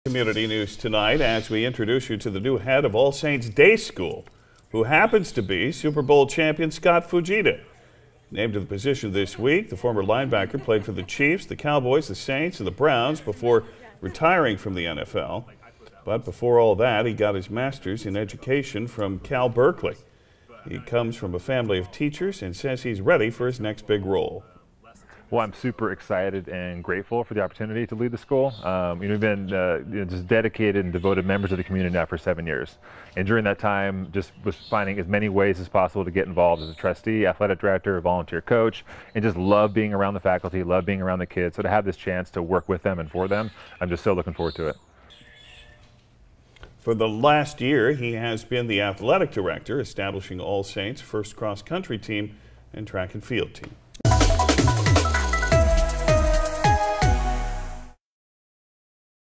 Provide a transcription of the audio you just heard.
Community news tonight as we introduce you to the new head of All Saints Day School, who happens to be Super Bowl champion Scott Fujita. Named to the position this week, the former linebacker played for the Chiefs, the Cowboys, the Saints, and the Browns before retiring from the NFL. But before all that, he got his master's in education from Cal Berkeley. He comes from a family of teachers and says he's ready for his next big role. Well, I'm super excited and grateful for the opportunity to lead the school. We've been just dedicated and devoted members of the community now for 7 years. And during that time, just was finding as many ways as possible to get involved as a trustee, athletic director, volunteer coach, and just love being around the faculty, love being around the kids. So to have this chance to work with them and for them, I'm just so looking forward to it. For the last year, he has been the athletic director, establishing All Saints' first cross-country team and track and field team.